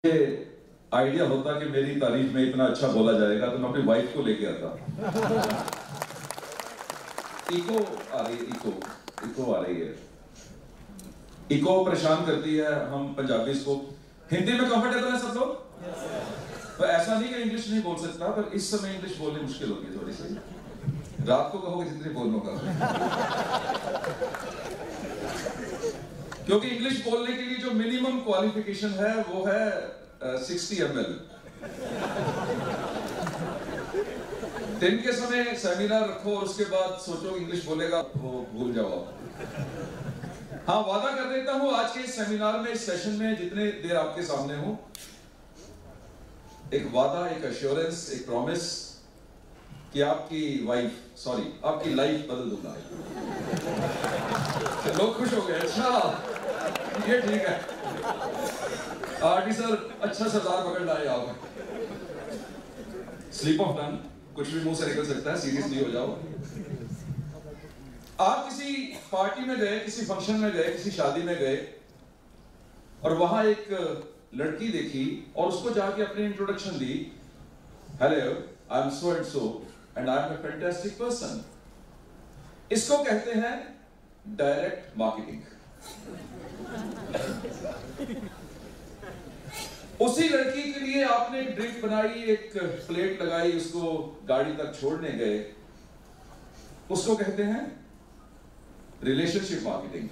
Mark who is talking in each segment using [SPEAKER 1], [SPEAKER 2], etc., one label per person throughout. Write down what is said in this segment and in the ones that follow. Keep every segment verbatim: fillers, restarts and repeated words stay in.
[SPEAKER 1] Idea होता कि मेरी तारीफ में इतना अच्छा बोला जाएगा तो मैं अपनी वाइफ को लेके आता। इको आ रही है, इको इको आ रही है, इको परेशान करती है हम पंजाबी को। हिंदी में कंफर्टेबल है सब लोग? तो ऐसा नहीं कि इंग्लिश नहीं बोल सकता, पर इस समय इंग्लिश बोलनी मुश्किल होगी थोड़ी सी। रात को कहोगे जितनी बोलने का, क्योंकि इंग्लिश बोलने के लिए जो मिनिमम क्वालिफिकेशन है वो है सिक्सटी एम एल। दिन के समय सेमिनार रखो और उसके बाद सोचो इंग्लिश बोलेगा, वो भूल जाओ। हाँ, वादा कर देता हूं आज के इस सेमिनार में, इस सेशन में जितने देर आपके सामने हूं, एक वादा, एक एश्योरेंस, एक प्रॉमिस कि आपकी वाइफ सॉरी आपकी लाइफ बदल दूंगा। लोग खुश हो गए, अच्छा ये ठीक है, आरटी सर अच्छा सरदार पकड़ लाए आप। स्लिप ऑफ टंग, कुछ भी मुंह से निकल सकता है, सीरियसली हो जाओ। आप किसी पार्टी में गए, किसी फंक्शन में गए, किसी शादी में गए और वहां एक लड़की देखी और उसको जाके अपनी इंट्रोडक्शन दी, hello I am so and so and I am a fantastic person. इसको कहते हैं डायरेक्ट मार्केटिंग। उसी लड़की के लिए आपने एक ड्रिंक बनाई, एक प्लेट लगाई, उसको गाड़ी तक छोड़ने गए, उसको कहते हैं रिलेशनशिप मार्केटिंग।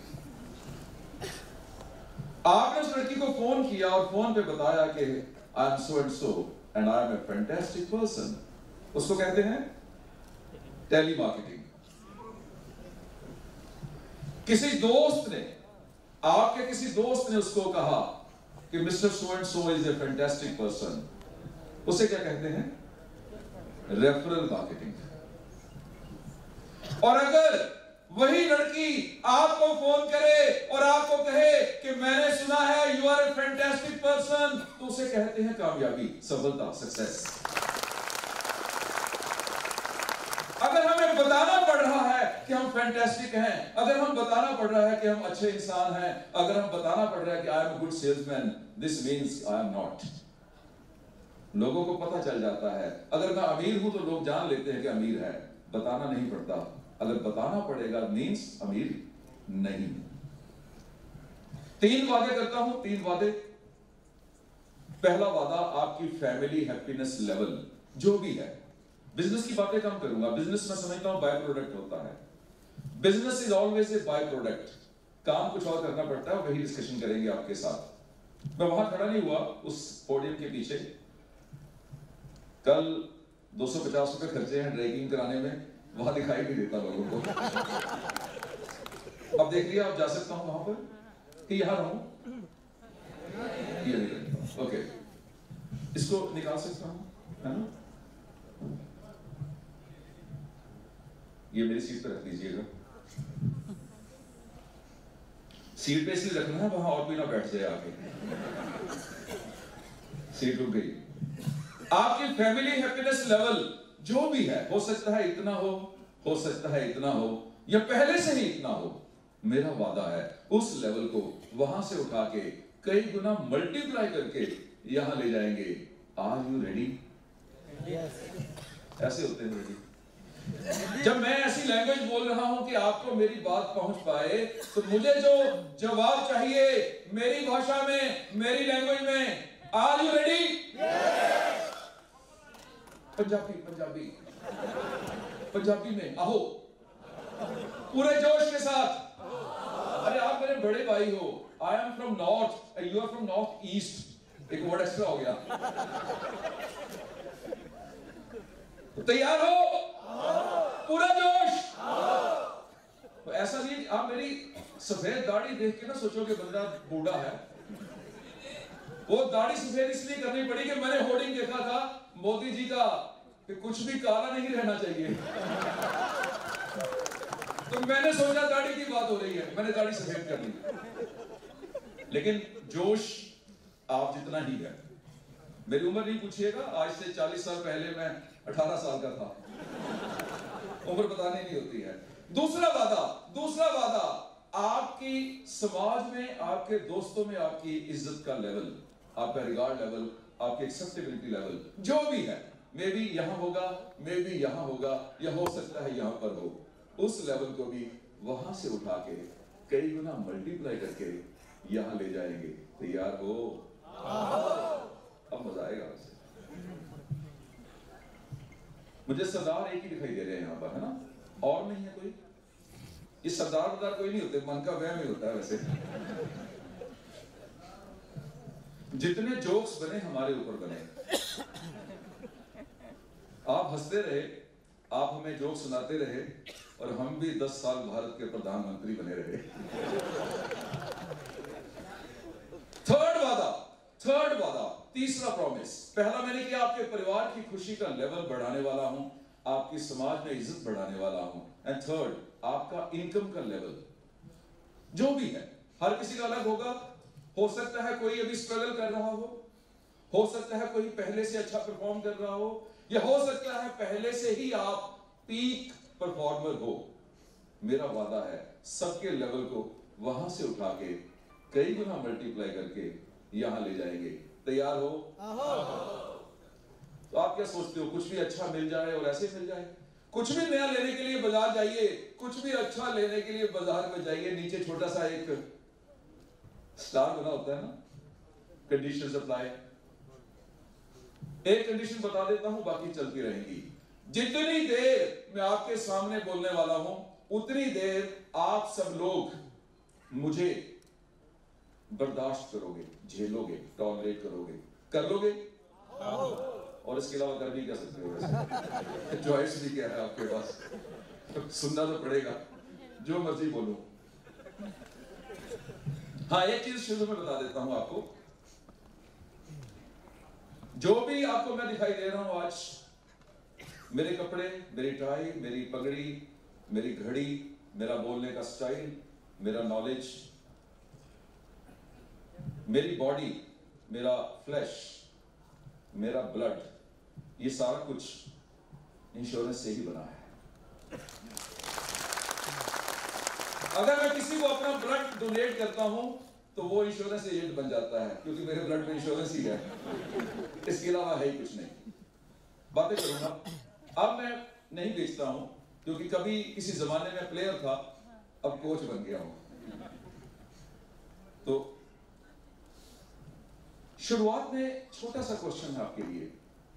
[SPEAKER 1] आपने उस लड़की को फोन किया और फोन पे बताया कि I am so and so and I am a fantastic person, उसको कहते हैं टेली मार्केटिंग। किसी दोस्त ने, आपके किसी दोस्त ने उसको कहा कि mister so and so is a fantastic person, उसे क्या कहते हैं? Referral marketing. और अगर वही लड़की आपको फोन करे और आपको कहे कि मैंने सुना है you are a fantastic person, तो उसे कहते हैं कामयाबी, सफलता, सक्सेस। अगर हमें बताना पड़ रहा है कि हम फैंटास्टिक हैं, अगर हम बताना पड़ रहा है कि हम अच्छे इंसान हैं, अगर हम बताना पड़ रहा है कि I am a good salesman, this means I am not. लोगों को पता चल जाता है। अगर मैं अमीर हूं तो लोग जान लेते हैं कि अमीर है, बताना नहीं पड़ता। अगर बताना पड़ेगा मीन्स अमीर नहीं। तीन वादे करता हूं, तीन वादे। पहला वादा, आपकी फैमिली हैप्पीनेस लेवल जो भी है, बिजनेस की बातें कम करूंगा, बिजनेस मैं समझता हूं बाय प्रोडक्ट होता है। Business is always a byproduct. काम कुछ और करना पड़ता है, वही डिस्कशन करेंगे आपके साथ। मैं वहां खड़ा नहीं हुआ उस पोडियम के पीछे। कल दो सौ पचास रुपए खर्चे हैं ड्राइविंग कराने में, वहां दिखाई नहीं देता लोगों को। अब देख लिया, अब जा सकता हूं वहां पर कि यहां रहूं, ये नहीं लगता। ओके, इसको निकाल सकता हूं, है ना? ये मेरी सीट पर रख लीजिएगा। सीट पे इसलिए रखना है वहां और कोई ना बैठ जाए आके। सीट रुक गई। आपकी फैमिली हैप्पीनेस लेवल जो भी है, हो सकता है इतना हो, हो सकता है इतना हो, या पहले से ही इतना हो, मेरा वादा है उस लेवल को वहां से उठा के कई गुना मल्टीप्लाई करके यहां ले जाएंगे। Are you ready? ऐसे होते हैं रेडी। जब मैं ऐसी लैंग्वेज बोल रहा हूं कि आपको मेरी बात पहुंच पाए, तो मुझे जो जवाब चाहिए मेरी भाषा में, मेरी लैंग्वेज में, are you ready? Punjabi Punjabi Punjabi में आहो, पूरे जोश के साथ। अरे आप मेरे बड़े भाई हो, I am from north and you are from north east, एक वर्ड एक्स्ट्रा हो गया। तैयार हो? पूरा जोश। तो ऐसा नहीं, आप मेरी सफेद दाढ़ी देख के ना सोचोगे बंदा बूढ़ा है। वो दाढ़ी सफेद इसलिए करनी पड़ी कि मैंने होर्डिंग देखा था मोदी जी का कि कुछ भी काला नहीं रहना चाहिए। तो मैंने सोचा दाढ़ी की बात हो रही है, मैंने दाढ़ी सफेद कर ली। लेकिन जोश आप जितना ही है। मेरी उम्र नहीं पूछिएगा, आज से चालीस साल पहले मैं अठारह साल का था। उम्र बतानी नहीं होती है। दूसरा वादा, दूसरा वादा, आपकी समाज में, आपके दोस्तों में आपकी इज्जत का लेवल। आपका रिगार्ड लेवल, आपकी एक्सेप्टेबिलिटी लेवल जो भी है, मे बी यहां होगा, मे बी यहां होगा, या हो सकता है यहां पर हो, उस लेवल को भी वहां से उठा के कई गुना मल्टीप्लाई करके यहां ले जाएंगे। तैयार हो? अब मजा आएगा। वैसे मुझे सरदार एक ही दिखाई दे रहे हैं यहां पर, है ना? और नहीं है कोई? ये सरदार सरदार कोई नहीं होते, मन का वहम ही होता है। वैसे जितने जोक्स बने हमारे ऊपर बने, आप हंसते रहे, आप हमें जोक सुनाते रहे, और हम भी दस साल भारत के प्रधानमंत्री बने रहे। थर्ड वादा, थर्ड वादा, तीसरा प्रॉमिस। पहला मैंने किया आपके परिवार की खुशी का लेवल बढ़ाने वाला हूं, आपकी समाज में इज्जत बढ़ाने वाला हूं। एंड थर्ड, आपका इनकम का लेवल जो भी है, हर किसी का अलग होगा। हो सकता है कोई अभी स्ट्रगल कर रहा हो हो सकता है कोई पहले से अच्छा परफॉर्म कर रहा हो, या हो सकता है पहले से ही आप पीक परफॉर्मर हो। मेरा वादा है सबके लेवल को वहां से उठा के कई गुना मल्टीप्लाई करके यहां ले जाएंगे। तैयार हो? तो आप क्या सोचते हो, कुछ भी अच्छा मिल जाए और ऐसे मिल जाए? कुछ भी नया लेने के लिए बाजार जाइए, कुछ भी अच्छा लेने के लिए बाजार में जाइए, नीचे छोटा सा एक स्टार बना होता है ना, कंडीशन सप्लाई। एक कंडीशन बता देता हूं, बाकी चलती रहेंगी। जितनी देर मैं आपके सामने बोलने वाला हूं, उतनी देर आप सब लोग मुझे बर्दाश्त करोगे, झेलोगे, टॉलरेट करोगे। कर लोगे? और इसके अलावा कर भी क्या सकते हो? चॉइस भी क्या है आपके पास? सुनना तो पड़ेगा, जो मर्जी बोलूं। हाँ, एक चीज शुरू में बता देता हूं आपको, जो भी आपको मैं दिखाई दे रहा हूं आज, मेरे कपड़े, मेरी टाई, मेरी पगड़ी, मेरी घड़ी, मेरा बोलने का स्टाइल, मेरा नॉलेज, मेरी बॉडी, मेरा फ्लैश, मेरा ब्लड, ये सारा कुछ इंश्योरेंस से ही बना है। अगर मैं किसी को अपना ब्लड डोनेट करता हूं तो वो इंश्योरेंस एजेंट बन जाता है, क्योंकि मेरे ब्लड में इंश्योरेंस ही है, इसके अलावा है ही कुछ नहीं। बातें करूंगा। अब मैं नहीं बेचता हूं, क्योंकि कभी किसी जमाने में प्लेयर था, अब कोच बन गया हूं। तो शुरुआत में छोटा सा क्वेश्चन है आपके लिए।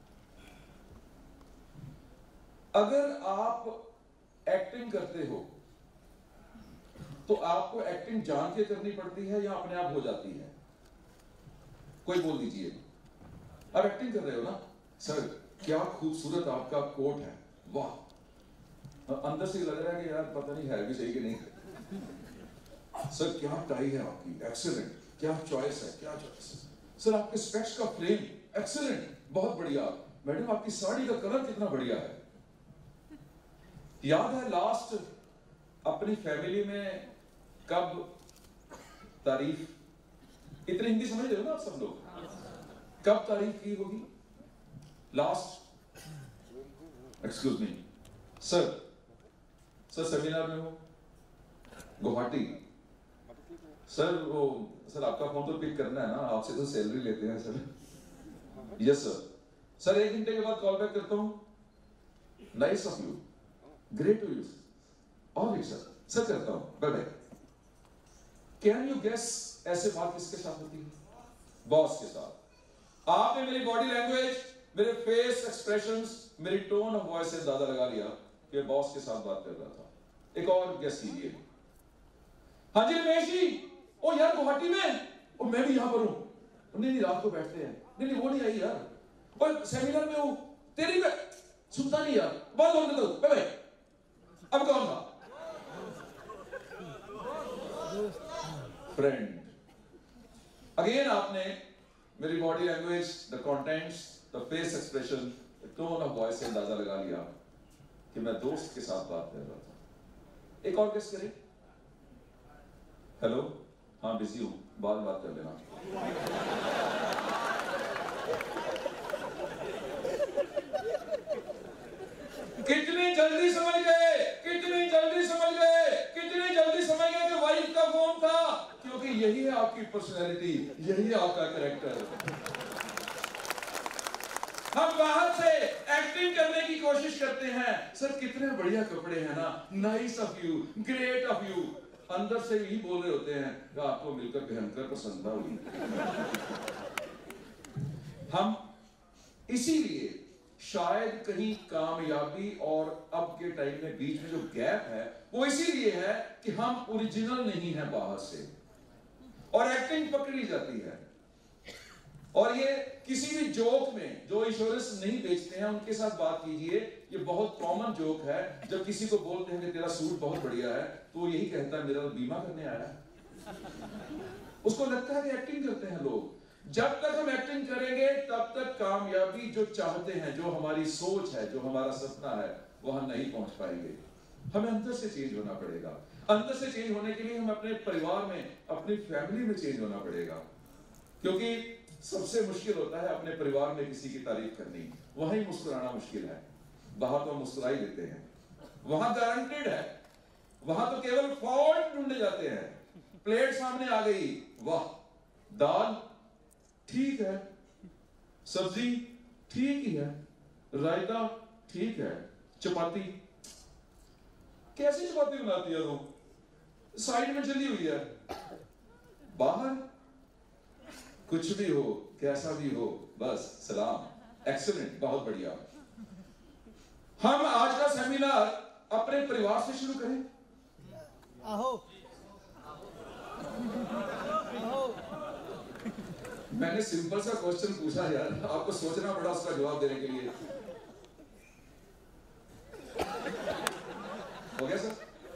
[SPEAKER 1] अगर आप एक्टिंग करते हो तो आपको एक्टिंग जान के करनी पड़ती है या अपने आप हो जाती है? कोई बोल दीजिए। आप एक्टिंग कर रहे हो ना? सर क्या खूबसूरत आपका कोट है, वाह। अंदर से लग रहा है कि यार पता नहीं है भी सही कि नहीं। सर क्या टाई है आपकी, एक्सीलेंट। क्या चॉइस है, क्या चॉइस है। सर आपके स्पेक्स का फ्रेम एक्सीलेंट, बहुत बढ़िया। मैडम आपकी साड़ी का कलर कितना बढ़िया है। याद है लास्ट अपनी फैमिली में कब तारीफ, इतनी हिंदी समझ रहे हो ना आप सब लोग, कब तारीफ की होगी last? Excuse me sir, sir seminar में हो गुवाहाटी, सर वो सर आपका फोन तो पिक करना है ना, आपसे तो सैलरी लेते हैं सर। यस सर, सर एक घंटे के बाद कॉल बैक करता हूं। Nice of you, great to you. All sir, sir करता हूं, bye bye. Can you guess ऐसे बात किसके साथ होती है? बॉस के साथ। आपने मेरी बॉडी लैंग्वेज, मेरे फेस एक्सप्रेशंस, मेरी टोन ऑफ वॉइस से अंदाजा लगा लिया कि बॉस के साथ बात कर रहा था। एक और गेस कीजिए। हाँ जी रमेश जी, ओ यार गुवाहाटी में, ओ मैं भी यहां पर हूं। नहीं नहीं रात को बैठते हैं। नहीं नहीं वो नहीं आई यार, और सेमिनार में हूं। तेरी में सुनता नहीं यार, बात बोल दो, बाय बाय। अब कौन था? फ्रेंड। अगेन आपने मेरी body language, the contents, the face expression, the tone of voice से अंदाजा लगा लिया कि मैं दोस्त के साथ बात कर रहा था। एक और गेस करें। हेलो, हाँ बिजी हूं, बाद में बात कर लेना। कितनी जल्दी समझ गए, कितनी जल्दी समझ गए, कितनी जल्दी समझ गए कि वाइफ का फोन था, क्योंकि यही है आपकी पर्सनैलिटी, यही है आपका कैरेक्टर। हम बाहर से एक्टिंग करने की कोशिश करते हैं, सर कितने बढ़िया कपड़े हैं ना, nice of you, great of you. अंदर से यही बोल रहे होते हैं कि आपको मिलकर भयंकर प्रसन्नता हुई। हम इसीलिए शायद कहीं कामयाबी और अब के टाइम में बीच में जो गैप है वो इसीलिए है कि हम ओरिजिनल नहीं है बाहर से, और एक्टिंग पकड़ी जाती है। और ये किसी भी जोक में, जो इंश्योरेंस नहीं बेचते हैं उनके साथ बात कीजिए, ये बहुत कॉमन जोक है। जब किसी को बोलते हैं कि तेरा सूट बहुत बढ़िया है, तो वो यही कहता है मेरा तो बीमा करने आया है। उसको लगता है कि एक्टिंग करते हैं लोग। जब तक हम एक्टिंग करेंगे तब तक कामयाबी जो चाहते हैं, जो हमारी सोच है, जो हमारा सपना है, वहां नहीं पहुंच पाएंगे। हमें अंदर से चेंज होना पड़ेगा। अंदर से चेंज होने के लिए हमें अपने परिवार में, अपनी फैमिली में चेंज होना पड़ेगा, क्योंकि सबसे मुश्किल होता है अपने परिवार में किसी की तारीफ करनी, वहीं मुस्कुराना मुश्किल है। बाहर तो मुस्कुरा ही देते हैं, वहां गारंटेड है, वहां तो केवल फॉल्ट ढूंढे जाते हैं। प्लेट सामने आ गई, वाह, दाल ठीक है, सब्जी ठीक ही है, रायता ठीक है, चपाती कैसी चपाती बनाती है तुम, साइड में जली हुई है। बाहर कुछ भी हो, कैसा भी हो, बस सलाम, एक्सीलेंट, बहुत बढ़िया। हम आज का सेमिनार अपने परिवार से शुरू करें।
[SPEAKER 2] आहो आहो
[SPEAKER 1] मैंने सिंपल सा क्वेश्चन पूछा यार, आपको सोचना पड़ा उसका जवाब देने के लिए। हो गया सर?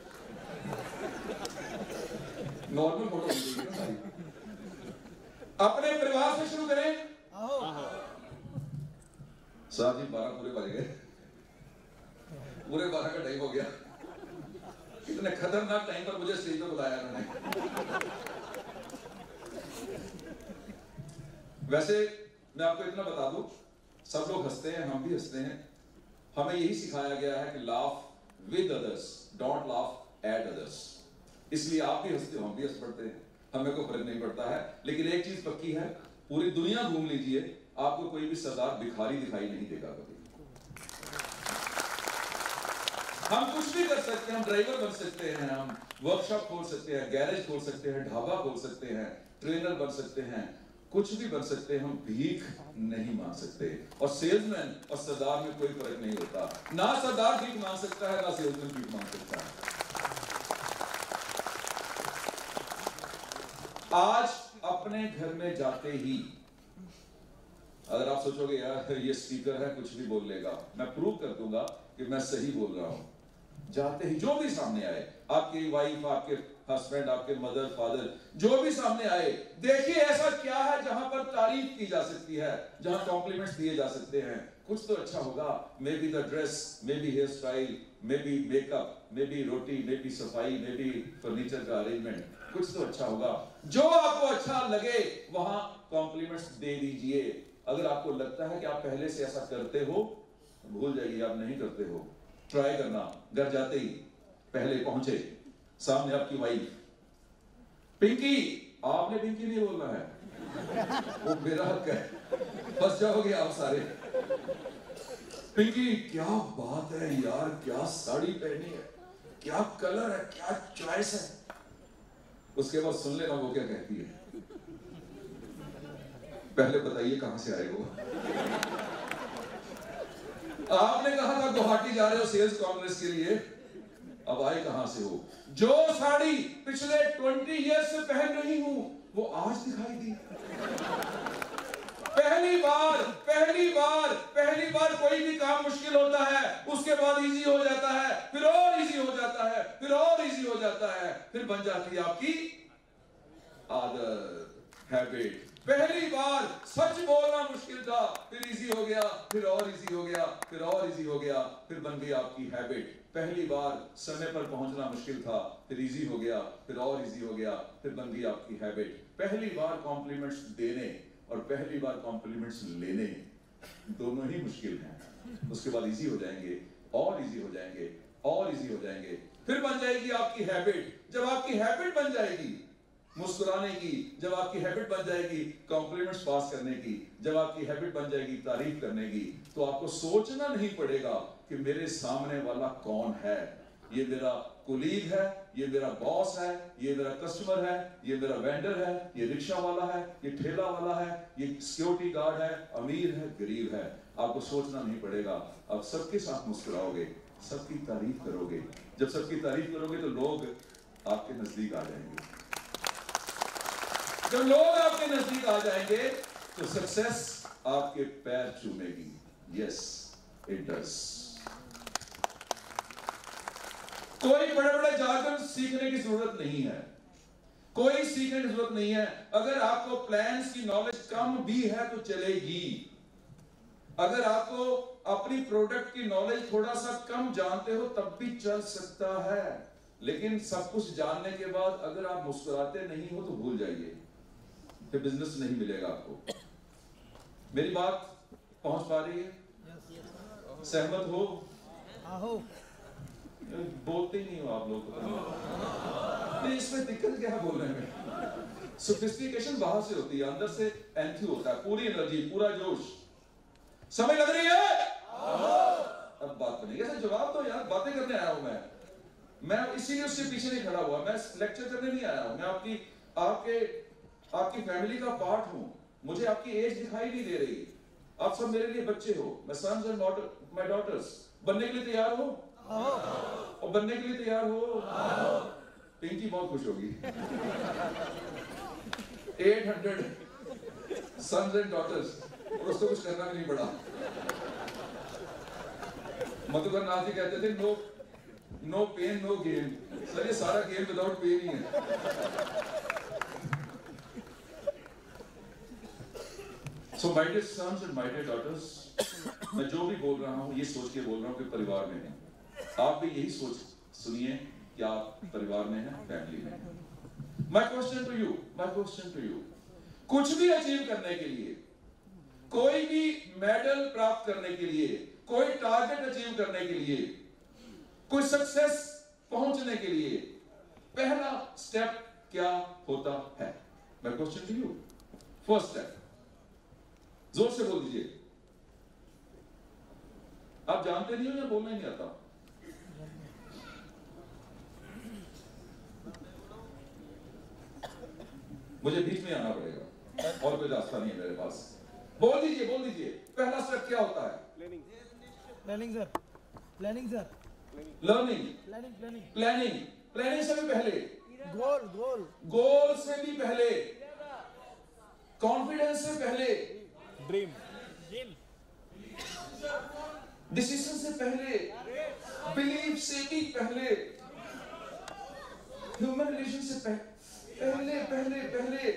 [SPEAKER 1] नॉर्मल फोटो होगी ना सारी। अपने परिवार से शुरू करें। साहब जी बारह पूरे बज गए, पूरे बारह का टाइम हो गया। कितने खतरनाक टाइम पर मुझे स्टेज पर बुलाया उन्होंने। वैसे मैं आपको इतना बता दूं, सब लोग हंसते हैं, हम भी हंसते हैं। हमें यही सिखाया गया है कि laugh with others, don't laugh at others. इसलिए आप भी हंसते हो, हम भी हंस पड़ते हैं, हमें कोई फर्क नहीं पड़ता है। लेकिन एक चीज पक्की है, पूरी दुनिया घूम लीजिए, आपको कोई भी सरदार भिखारी दिखाई नहीं देगा कभी। हम कुछ भी कर सकते हैं, हम ड्राइवर बन सकते हैं, हम वर्कशॉप खोल सकते हैं, गैरेज खोल सकते हैं, ढाबा खोल सकते हैं, ट्रेनर बन सकते हैं, कुछ भी बन सकते हैं। हम भीख नहीं मांग सकते। और सेल्समैन और सरदार में कोई फर्क नहीं होता। ना सरदार भीख मांग सकता है, ना सेल्समैन भीख मांग सकता है। आज अपने घर में जाते ही, अगर आप सोचोगे यार ये स्पीकर है कुछ भी बोल लेगा, मैं प्रूव कर दूंगा कि मैं सही बोल रहा हूं। जाते ही जो भी सामने आए, आपकी वाइफ, आपके हस्बैंड, आपके मदर, फादर, जो भी सामने आए, देखिए ऐसा क्या है जहां पर तारीफ की जा सकती है, जहां कॉम्प्लीमेंट्स दिए जा सकते हैं। कुछ तो अच्छा होगा। Maybe the dress, maybe hairstyle, maybe makeup, maybe roti, maybe सफाई, मे बी फर्नीचर का अरेंजमेंट, कुछ तो अच्छा होगा। जो आपको अच्छा लगे वहां कॉम्प्लीमेंट्स दे दीजिए। अगर आपको लगता है कि आप पहले से ऐसा करते हो, भूल जाइए, आप नहीं करते हो। ट्राई करना। घर जाते ही पहले पहुंचे, सामने आपकी वाइफ, पिंकी, आपने पिंकी नहीं बोलना है, वो मेरा हक है, फंस जाओगे आप सारे। पिंकी, क्या बात है यार, क्या साड़ी पहनी है, क्या कलर है, क्या चॉइस है। उसके बाद सुन लेना वो क्या कहती है। पहले बताइए कहां से आए हो। आपने कहा था गुवाहाटी जा रहे हो सेल्स कॉन्फ्रेंस के लिए, अब आए कहां से हो। जो साड़ी पिछले ट्वेंटी इयर्स से पहन रही हूं वो आज दिखाई दी। पहली बार पहली बार पहली बार कोई भी काम मुश्किल होता है, उसके बाद इजी हो जाता है, फिर और इजी हो जाता है, फिर और इजी हो जाता है, फिर बन जाती है आपकी आदत, हैबिट। पहली बार सच बोलना मुश्किल था, फिर इजी हो गया, फिर और इजी हो गया, फिर और इजी हो गया, फिर बन गई आपकी हैबिट। पहली बार समय पर पहुंचना मुश्किल था, फिर इजी हो गया, फिर और इजी हो गया, फिर बन गई आपकी हैबिट। पहली बार कॉम्प्लीमेंट्स देने और पहली बार कॉम्प्लीमेंट्स लेने दोनों ही मुश्किल हैं। उसके बाद इजी हो जाएंगे, और इजी हो जाएंगे, और इजी हो जाएंगे, फिर बन जाएगी आपकी हैबिट। जब आपकी हैबिट बन जाएगी मुस्कुराने की, जब आपकी हैबिट बन जाएगी कॉम्प्लीमेंट्स पास करने की, जब आपकी हैबिट बन जाएगी तारीफ करने की, तो आपको सोचना नहीं पड़ेगा कि मेरे सामने वाला कौन है। ये मेरा कोलीग है, ये मेरा बॉस है, ये मेरा कस्टमर है, ये मेरा वेंडर है, ये रिक्शा वाला है, ये ठेला वाला है, ये सिक्योरिटी गार्ड है, अमीर है, गरीब है। आपको सोचना नहीं पड़ेगा, आप सबके साथ मुस्कुराओगे, सबकी तारीफ करोगे। जब सबकी तारीफ करोगे तो लोग आपके नजदीक आ जाएंगे। जब लोग आपके नजदीक आ जाएंगे तो सक्सेस आपके पैर चूमेगी। Yes it does. कोई बड़े बड़े जार्गन सीखने की जरूरत नहीं है, कोई सीखने की जरूरत नहीं है। अगर आपको प्लान्स की नॉलेज कम भी है तो चलेगी। अगर आपको अपनी प्रोडक्ट की नॉलेज थोड़ा सा कम जानते हो तब भी चल सकता है। लेकिन सब कुछ जानने के बाद अगर आप मुस्कुराते नहीं हो तो भूल जाइए, फिर बिजनेस नहीं मिलेगा आपको। मेरी बात पहुंच पा रही है? सहमत हो?
[SPEAKER 2] आहो।
[SPEAKER 1] बोलते ही नहीं हो आप लोग। नहीं, इसमें दिक्कत क्या है बोलने में? सोफिस्टिकेशन बाहर से होती है, अंदर से एंथी होता है, पूरी एनर्जी, पूरा जोश। समझ लग रही है? अब बात बनेगी। ऐसा जवाब दो यार, बातें करने आया हूं मैं मैं इसीलिए उसके पीछे नहीं खड़ा हुआ, मैं लेक्चर करने नहीं आया हूं। मैं आपकी आपके आपकी फैमिली का पार्ट हूं। मुझे आपकी एज दिखाई नहीं दे रही। आप सब मेरे लिए बच्चे हो। मैं सन्स एंड माय डॉटर्स। बनने के लिए तैयार हो? और बनने के लिए तैयार हो? पिंकी बहुत खुश होगी। Eight hundred sons and daughters, और उसको कुछ करना भी नहीं पड़ा। मधुकर नाथ जी कहते थे no no pain no game. Sir ये सारा गेम विदाउट पेन ही है। So my dear sons and my dear daughters, मैं जो भी बोल रहा हूं ये सोच के बोल रहा हूं कि परिवार में हैं। आप भी यही सोच सुनिए कि आप परिवार में हैं, फैमिली में हैं। My question to you my question to you कुछ भी अचीव करने के लिए, कोई भी मेडल प्राप्त करने के लिए, कोई टारगेट अचीव करने के लिए, कोई सक्सेस पहुंचने के लिए पहला स्टेप क्या होता है? मैं question to you, first step. जोर से बोल दीजिए। आप जानते नहीं हो या बोलना ही नहीं आता? मुझे बीच में आना पड़ेगा और कोई रास्ता नहीं है मेरे पास। बोल दीजिए बोल दीजिए पहला स्टेप क्या होता है?
[SPEAKER 2] Planning planning sir planning sir
[SPEAKER 1] learning
[SPEAKER 2] planning planning
[SPEAKER 1] planning planning से भी पहले,
[SPEAKER 2] गोल गोल
[SPEAKER 1] गोल से भी पहले, कॉन्फिडेंस से पहले,
[SPEAKER 2] ड्रीम ड्रीम
[SPEAKER 1] डिसीजन से पहले, बिलीव से भी पहले, ह्यूमन रिलेशन से पहले पहले पहले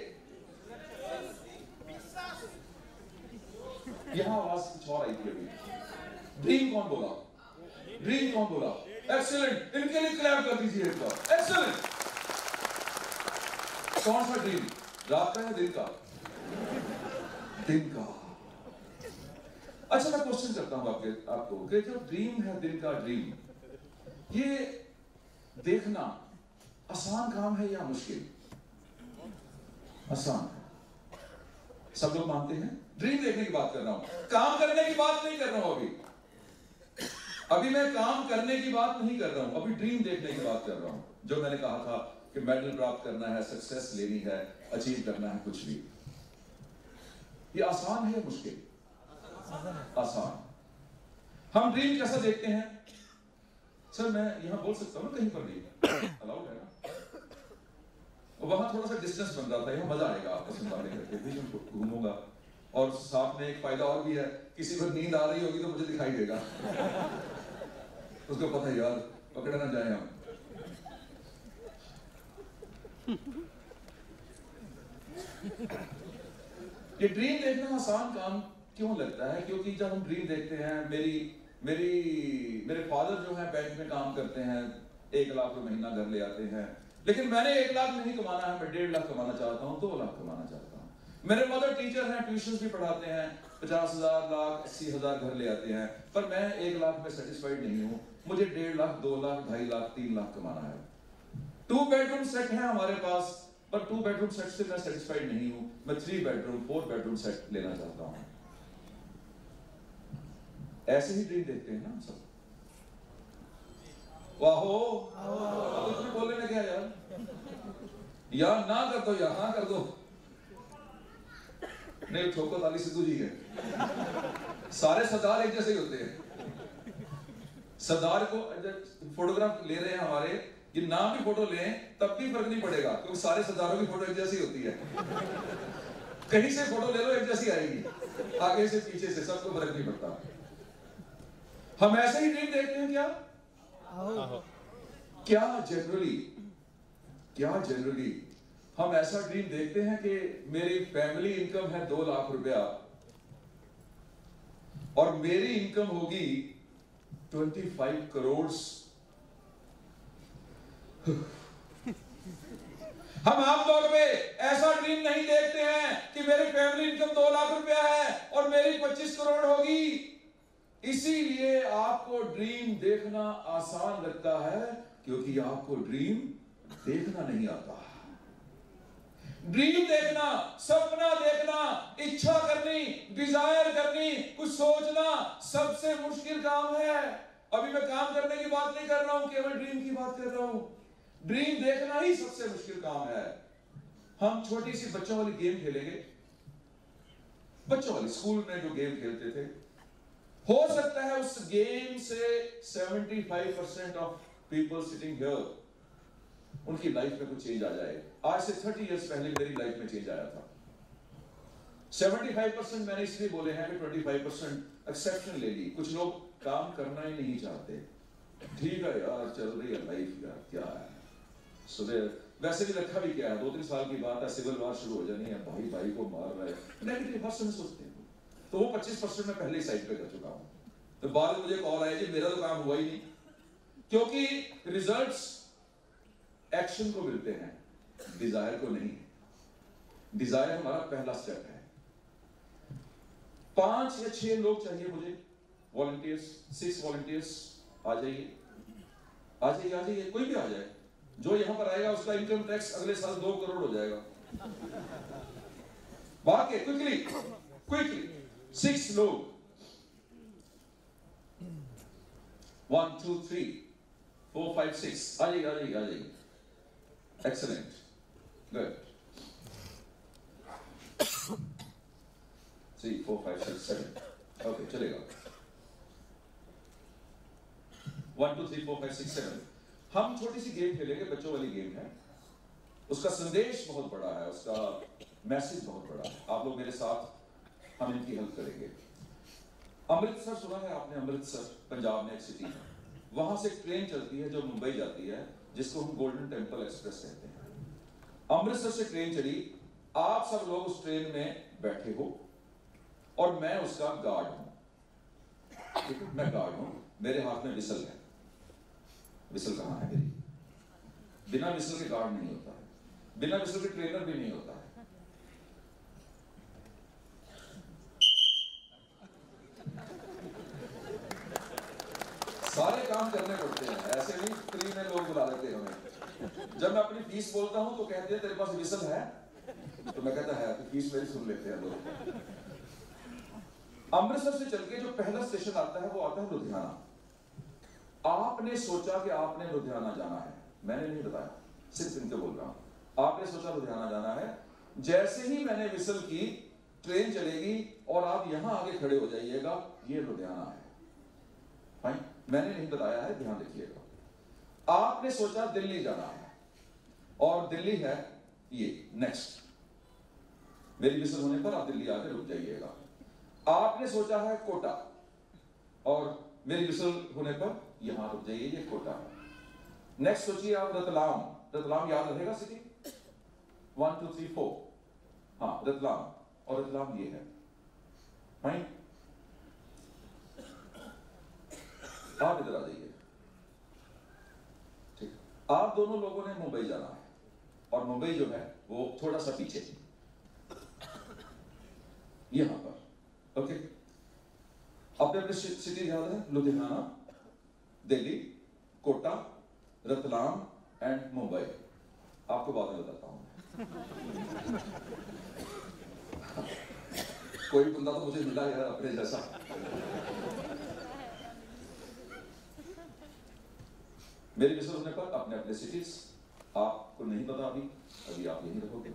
[SPEAKER 1] यहां आवाज कुछ और आई थी अभी। ड्रीम कौन बोला? ड्रीम कौन बोला? एक्सीलेंट, इनके लिए क्लैप कर दीजिए एक बार। एक्सीलेंट। कौन सा ड्रीम? रात का या दिन का? दिन का। अच्छा मैं क्वेश्चन करता हूं आपके आपको कि जो ड्रीम है, दिन का ड्रीम, ये देखना आसान काम है या मुश्किल? आसान। सब लोग मानते हैं। ड्रीम देखने की बात कर रहा हूं, काम करने की बात नहीं कर रहा हूं। अभी अभी मैं काम करने की बात नहीं कर रहा हूं, अभी ड्रीम देखने की बात कर रहा हूं। जो मैंने कहा था कि मेडल प्राप्त करना है, सक्सेस लेनी है, अचीव करना है कुछ भी। ये आसान है या मुश्किल? आसान। हम ड्रीम कैसा देखते हैं? सर मैं यहां बोल सकता हूं ना, कहीं पर भी अलाउड है ना? वहां थोड़ा सा डिस्टेंस बन रहा था, यहां मजा आएगा आपस में बातें करके भी। घूमूंगा और साथ में एक फायदा और भी है, किसी पर नींद आ रही होगी तो मुझे दिखाई देगा। उसको पता है यार पकड़ा ना जाए हम। ये ड्रीम देखना आसान काम क्यों लगता है? क्योंकि जब हम ड्रीम देखते हैं, मेरी मेरी मेरे फादर जो है बैंक में काम करते हैं, एक लाख रुपए महीना घर ले आते हैं, लेकिन मैंने एक लाख नहीं कमाना है, मैं डेढ़ लाख कमाना चाहता हूँ, दो लाख कमाना चाहता हूँ। मेरे मदर टीचर हैं, ट्यूशन भी पढ़ाते हैं, पचास हजार लाख अस्सी हजार घर ले आते हैं, पर मैं एक लाख में सेटिस्फाइड नहीं हूँ। मुझे डेढ़ लाख, दो लाख, ढाई लाख, तीन लाख कमाना है। टू बेडरूम सेट है हमारे पास, पर टू बेडरूम सेट से मैं सेटिस्फाइड नहीं हूं, मैं three bedroom four bedroom set लेना चाहता हूं। ऐसे ही ड्रीम देखते हैं ना सब। वाहो, अब इसमें बोलने में क्या यार, या ना कर दो या हाँ कर दो। नहीं, ठोको ताली सिद्धू जी है। सारे सरदार एक जैसे ही होते हैं। सरदार को फोटोग्राफ ले रहे हैं हमारे, ये नाम भी फोटो लें तब भी फर्क नहीं पड़ेगा, क्योंकि सारे सरदारों की फोटो एक जैसी होती है। कहीं से फोटो ले लो एक जैसी आएगी, आगे से पीछे से सबको फर्क नहीं पड़ता। हम ऐसे ही ड्रीम देखते हैं क्या? क्या जनरली क्या जनरली हम ऐसा ड्रीम देखते हैं कि मेरी फैमिली इनकम है दो लाख रुपया और मेरी इनकम होगी ट्वेंटी फाइव करोड़। हम आमतौर पे ऐसा ड्रीम नहीं देखते हैं कि मेरी फैमिली इनकम दो लाख रुपया है और मेरी पच्चीस करोड़ होगी। इसीलिए आपको ड्रीम देखना आसान लगता है, क्योंकि आपको ड्रीम देखना नहीं आता। ड्रीम देखना, सपना देखना, इच्छा करनी, डिजायर करनी, कुछ सोचना सबसे मुश्किल काम है। अभी मैं काम करने की बात नहीं कर रहा हूं, केवल ड्रीम की बात कर रहा हूं। ड्रीम देखना ही सबसे मुश्किल काम है। हम छोटी सी बच्चों वाली गेम खेलेंगे, बच्चों वाली स्कूल में जो गेम खेलते थे, हो सकता है उस गेम से पचहत्तर percent of people sitting here उनकी लाइफ में कुछ चेंज आ जाए। आज से तीस इयर्स पहले मेरी लाइफ में चेंज आया था। पचहत्तर परसेंट मैंने इसलिए बोले हैं कि पच्चीस परसेंट एक्सेप्शन ले ली। कुछ लोग काम करना ही नहीं चाहते। ठीक है यार, चल रही है लाइफ, यार क्या है, सुबह वैसे भी रखा भी क्या है, दो तीन साल की बात है, सिविल वार शुरू हो जानी है, भाई भाई को मार रहा है, नेगेटिव पर्सन सोचते हैं। तो वो पच्चीस परसेंट में पहले ही साइड पे कर चुका हूं। तो बाद में मुझे कॉल आया जी मेरा तो काम हुआ ही नहीं, क्योंकि रिजल्ट्स एक्शन को मिलते हैं, डिजायर को नहीं। डिजायर हमारा पहला स्टेप है। पांच या छह लोग चाहिए मुझे, वॉलंटियर्स, सिक्स वॉलंटियर्स। आ जाइए आ जाइए आ जाइए, कोई भी आ जाए। जो यहां पर आएगा उसका इनकम टैक्स अगले साल दो करोड़ हो जाएगा। वाकई क्विकली क्विकली सिक्स लोग, one two three four five six. आ जाइए आ जाइए आ जाइए। Excellent, good. Three four five six seven, okay चलेगा। One two three four five six seven. हम छोटी सी गेम खेलेंगे, बच्चों वाली गेम है। उसका संदेश बहुत बड़ा है, उसका मैसेज बहुत बड़ा है। आप लोग मेरे साथ, हम इनकी हेल्प करेंगे। अमृतसर सुना है आपने? अमृतसर पंजाब में एक सिटी है। वहां से ट्रेन चलती है जो मुंबई जाती है, जिसको हम गोल्डन टेंपल एक्सप्रेस कहते हैं। अमृतसर से ट्रेन चली, आप सब लोग उस ट्रेन में बैठे हो और मैं उसका गार्ड हूं। ठीक है, मैं गार्ड हूं, मेरे हाथ में विसल है। विसल कहां है मेरी? बिना विसल के गार्ड नहीं होता है, बिना विसल के ट्रेनर भी नहीं होता है। सारे काम करने पड़ते हैं, ऐसे नहीं फ्री में लोग बुला लेते हैं हमें। जब मैं अपनी फीस बोलता हूं तो कहते हैं तेरे पास विसल है? तो मैं कहता है तो फीस मेरी सुन लेते हैं लोग। अमृतसर से चल के जो पहला स्टेशन आता है वो आता है लुधियाना। आपने सोचा कि आपने लुधियाना जाना है, मैंने नहीं बताया, सिर्फ इनके बोल रहा हूं। आपने सोचा लुधियाना जाना है, जैसे ही मैंने विसल की ट्रेन चलेगी और आप यहां आगे खड़े हो जाइएगा, ये लुधियाना है। फाइन, मैंने नहीं बताया है, ध्यान रखिएगा। आपने सोचा दिल्ली जाना है और दिल्ली है ये नेक्स्ट, मेरी विसल होने पर आप दिल्ली आके रुक जाइएगा। आपने सोचा है कोटा और मेरी विसल होने पर यहां रुक जाइए, ये कोटा है। नेक्स्ट सोचिए आप रतलाम। रतलाम याद रहेगा city? One two three four, हाँ रतलाम, और रतलाम ये है। फाइन, आप इधर आ जाइए। ठीक, आप दोनों लोगों ने मुंबई जाना है और मुंबई जो है वो थोड़ा सा पीछे यहां पर। ओके, अपने अपने सिटी याद है? लुधियाना, दिल्ली, कोटा, रतलाम एंड मुंबई। आपको बाद में बताता हूं। कोई बंदा तो मुझे मिला यार अपने जैसा। मेरी मिसेस होने पर अपने अपने सिटीज, आपको नहीं पता अभी, अभी आप यहीं रहोगे।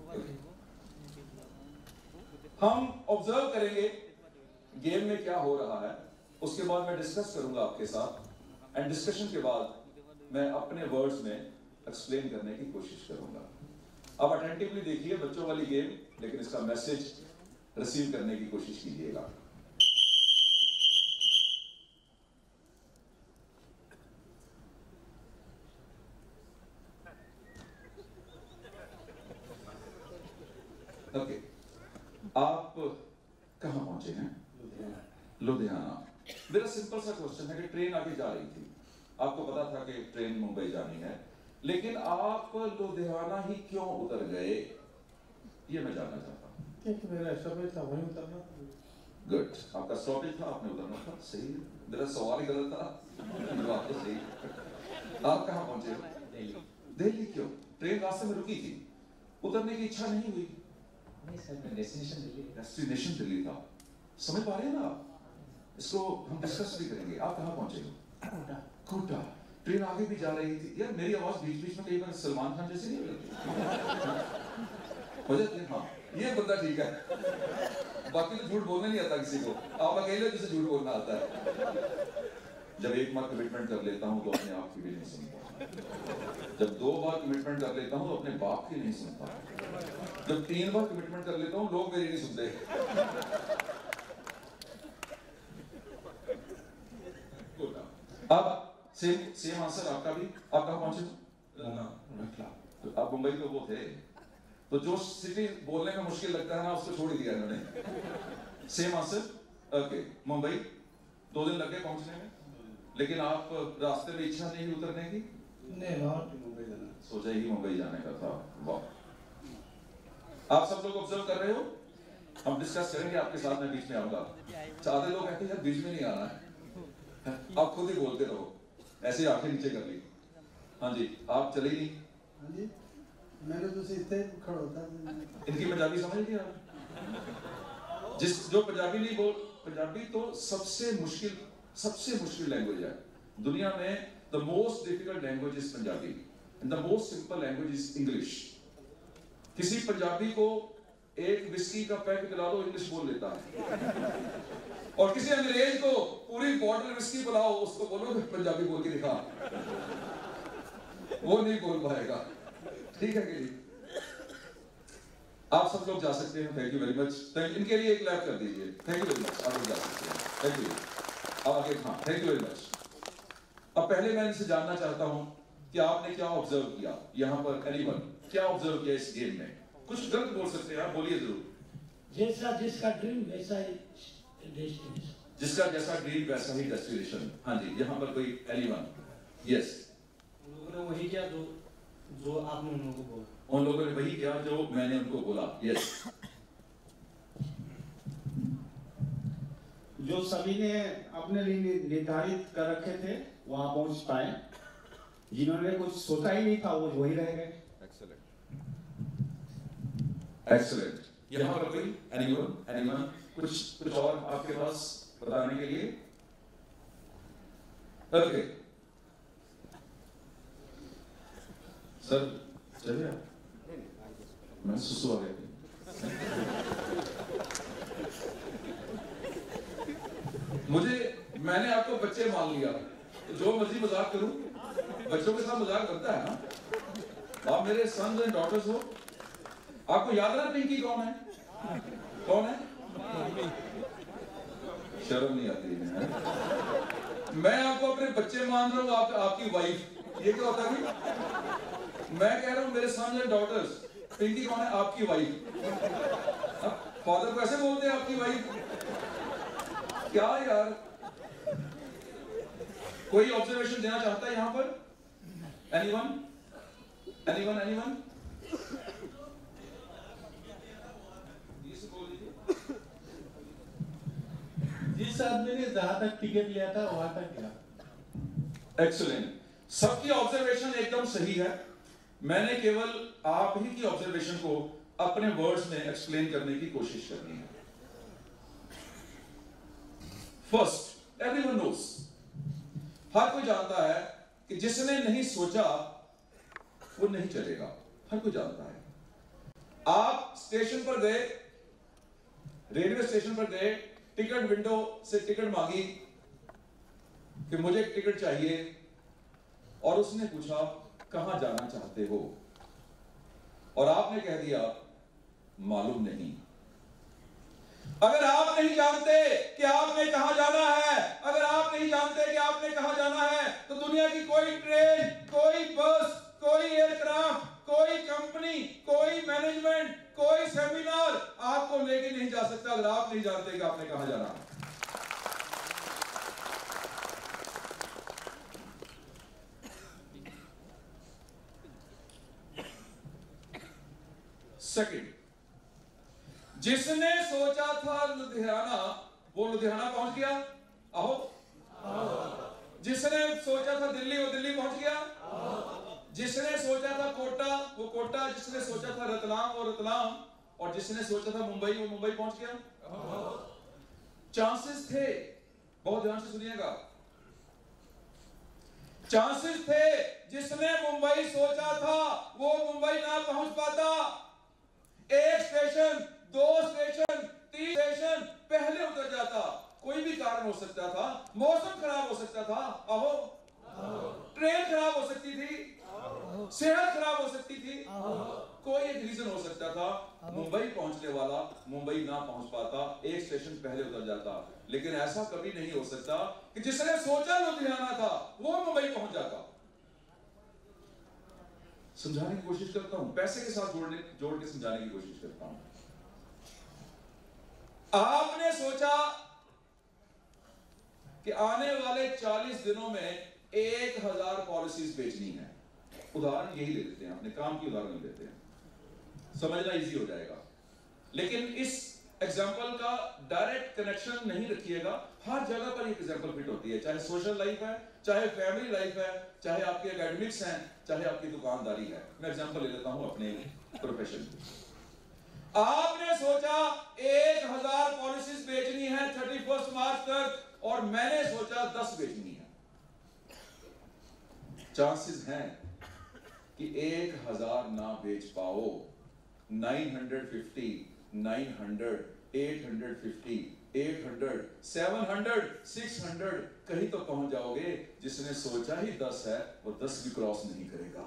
[SPEAKER 1] हम ऑब्जर्व करेंगे गेम में क्या हो रहा है, उसके बाद मैं डिस्कस करूंगा आपके साथ, एंड डिस्कशन के बाद मैं अपने वर्ड्स में एक्सप्लेन करने की कोशिश करूंगा। अब अटेंटिवली देखिए बच्चों वाली गेम, लेकिन इसका मैसेज रिसीव करने की कोशिश कीजिएगा। ओके, आप कहां पहुंचे हैं? लुधियाना। मेरा सिंपल सा क्वेश्चन है कि ट्रेन आगे जा रही थी, आपको पता था कि ट्रेन मुंबई जानी है, लेकिन आप लुधियाना ही क्यों उतर गए, ये मैं जानना चाहता हूँ।
[SPEAKER 2] क्योंकि मेरा स्टॉपेज था, वहीं उतरना था।
[SPEAKER 1] गुड, आपका स्टॉपेज था, आपने उतरना था, सही है। मेरा सवाल ही गलत था, बात तो सही है। आप कहाँ पहुंचे हो?
[SPEAKER 3] दिल्ली।
[SPEAKER 1] दिल्ली क्यों? ट्रेन रास्ते में रुकी थी, उतरने की इच्छा नहीं हुई?
[SPEAKER 3] नहीं सर, डेस्टिनेशन दिल्ली।
[SPEAKER 1] डेस्टिनेशन दिल्ली था, समझ पा रहे हैं ना आप? इसको हम डिस्कस भी करेंगे। आप कहाँ पहुंचे हो?
[SPEAKER 3] कोटा।
[SPEAKER 1] कोटा। ट्रेन आगे भी जा रही थी। यार मेरी आवाज बीच बीच में कई बार सलमान खान जैसी नहीं लगती? मुझे हाँ, ये बंदा ठीक है, बाकी तो झूठ बोलने नहीं आता किसी को, आप अकेले जिसे झूठ बोलना आता है। जब एक बार कमिटमेंट कर लेता हूँ तो अपने आप की भी नहीं सुनता, जब दो बार कमिटमेंट कर लेता हूँ तो अपने बाप की नहीं सुनता, जब तीन बार कमिटमेंट कर लेता हूँ लोग मेरी नहीं सुनते। अब सेम सेम आंसर आपका भी। आप कहाँ पहुंचे? तो आप मुंबई के वो थे, तो जो सिटी बोलने में मुश्किल लगता है ना, उसको छोड़ ही दिया इन्होंने। Same answer. ओके, मुंबई दो दिन लगे पहुंचने में, लेकिन आप रास्ते में इच्छा नहीं उतरने की?
[SPEAKER 2] नहीं, नॉट मुंबई जाना।
[SPEAKER 1] सोचा ही मुंबई जाने का था। वाह, आप सब लोग ऑब्जर्व कर रहे हो? हम डिस्कस करेंगे आपके साथ, मैं बीच में आऊंगा। आधे लोग कहते हैं बीच में नहीं आना है, आप खुद ही बोलते रहो, ऐसे आंखें नीचे कर ली। हाँ जी, आप चले नहीं?
[SPEAKER 2] हाँ जी, मैंने तो सीधे खड़ा होता।
[SPEAKER 1] इनकी पंजाबी समझ लिया आप? जिस जो पंजाबी नहीं बोल, पंजाबी तो सबसे मुश्किल सबसे मुश्किल लैंग्वेज है दुनिया में। The most difficult language is Punjabi and the most simple language is English. किसी पंजाबी को एक विस्की का पैक पिला दो, इंग्लिश बोल लेता है, और किसी अंग्रेज को पूरी बॉटल विस्की पिलाओ, उसको बोलो पंजाबी बोल के दिखा, वो नहीं बोल पाएगा। ठीक है कि आप सब लोग जा सकते हैं। Thank you very much. Thank इनके लिए एक क्लैप कर दीजिए। Thank you very much. आप लोग जा सकते हैं। Thank you. अब आगे, हाँ, थैंक यू वेरी मच। अब पहले मैं इनसे जानना चाहता हूं कि आपने क्या ऑब्जर्व किया यहाँ पर, एनीवन क्या ऑब्जर्व किया इस गेम में? कुछ गलत बोल सकते हैं आप, बोलिए जरूर।
[SPEAKER 4] जैसा जिसका ड्रीम वैसा ही डेस्टिनेशन।
[SPEAKER 1] जिसका जैसा ड्रीम वैसा ही डेस्टिनेशन। हाँ जी, यहाँ पर कोई एनीवन? यस।
[SPEAKER 3] उन लोगों ने वही किया जो जो आपने उन लोगों को बोला।
[SPEAKER 1] उन लोगों ने वही किया जो मैंने उनको बोला। यस।
[SPEAKER 5] जो सभी ने अपने लिए निर्धारित कर रखे थे वहां पहुंच पाए, जिन्होंने कुछ सोचा ही नहीं था वो वही रह गए।
[SPEAKER 1] एक्सीलेंट। यहाँ पर कोई एनीवन एनीवन कुछ कुछ और आपके पास बताने के लिए? ओके सर, चलिए आप। मैं सुसु आ गया। मुझे मैंने आपको बच्चे मान लिया, तो जो मर्जी मजाक करूं, बच्चों के साथ मजाक बनता है ना। आप मेरे सन्स एंड डॉटर्स हो। आपको याद है ना पिंकी कौन है? कौन है? शर्म नहीं आती है? मैं आपको अपने बच्चे मान रहा हूं, आप, आपकी वाइफ। ये क्या होता है? मैं कह रहा हूं मेरे सन्स एंड डॉटर्स। पिंकी कौन है? आपकी वाइफ। फादर को ऐसे बोलते हैं आपकी वाइफ? क्या यार, कोई ऑब्जर्वेशन देना चाहता है यहाँ पर? Anyone anyone anyone?
[SPEAKER 5] जिस आदमी ने जहां तक टिकट लिया था वहां तक गया।
[SPEAKER 1] एक्सीलेंट। सबकी ऑब्जर्वेशन एकदम सही है। मैंने केवल आप ही की ऑब्जर्वेशन को अपने वर्ड्स में एक्सप्लेन करने की कोशिश करनी है। फर्स्ट, एवरीवन नोस, हर कोई जानता है कि जिसने नहीं सोचा वो नहीं चलेगा। हर कोई जानता है। आप स्टेशन पर गए, रेलवे स्टेशन पर गए, टिकट विंडो से टिकट मांगी कि मुझे टिकट चाहिए, और उसने पूछा कहां जाना चाहते हो, और आपने कह दिया मालूम नहीं। अगर आप नहीं जानते कि आपने कहां जाना है, अगर आप नहीं जानते कि आपने कहां जाना है, तो दुनिया की कोई ट्रेन, कोई बस, कोई एयरक्राफ्ट, कोई कंपनी, कोई मैनेजमेंट, कोई सेमिनार आपको लेके नहीं जा सकता अगर आप नहीं जानते कि आपने कहां जाना है। सेकंड, जिसने सोचा था लुधियाना वो लुधियाना पहुंच गया। आहो, जिसने सोचा था दिल्ली वो दिल्ली पहुंच गया। जिसने सोचा था कोटा वो कोटा, जिसने सोचा था रतलाम वो रतलाम, और जिसने सोचा था मुंबई वो मुंबई पहुंच गया। चांसेस थे, बहुत ध्यान से सुनिएगा, चांसेस थे जिसने मुंबई सोचा था वो मुंबई ना पहुंच पाता। एक स्टेशन, दो स्टेशन, तीन स्टेशन पहले उतर जाता। कोई भी कारण हो सकता था, मौसम खराब हो सकता था, आहो, ट्रेन खराब हो सकती थी, सेहत खराब हो सकती थी, कोई एक रीजन हो सकता था। मुंबई पहुंचने वाला मुंबई ना पहुंच पाता, एक स्टेशन पहले उतर जाता। लेकिन ऐसा कभी नहीं हो सकता कि जिसने सोचा लुधियाना था वो मुंबई पहुंच जाता। समझाने की कोशिश करता हूं, पैसे के साथ जोड़ने जोड़ के समझाने की कोशिश करता हूं। आपने सोचा कि आने वाले चालीस दिनों में एक हजार पॉलिसीज बेचनी है। उदाहरण यही ले लेते हैं, अपने काम की उदाहरण लेते हैं, समझना इजी हो जाएगा। लेकिन इस एग्जाम्पल का डायरेक्ट कनेक्शन नहीं रखिएगा। हर जगह पर एक एग्जाम्पल फिट होती है, चाहे सोशल लाइफ है, चाहे फैमिली लाइफ है, चाहे आपके एकेडमिक्स हैं, चाहे आपकी दुकानदारी है। मैं एग्जाम्पल ले लेता हूं अपने प्रोफेशन की। आपने सोचा एक हजार पॉलिसीज बेचनी है थर्टी फर्स्ट मार्च तक, और मैंने सोचा दस बेचनी है। चांसेस हैं कि एक हजार ना बेच पाओ। Nine hundred fifty, nine hundred, eight hundred fifty, eight hundred, seven hundred, six hundred कहीं तो पहुंच जाओगे। जिसने सोचा ही दस है वो दस भी क्रॉस नहीं करेगा।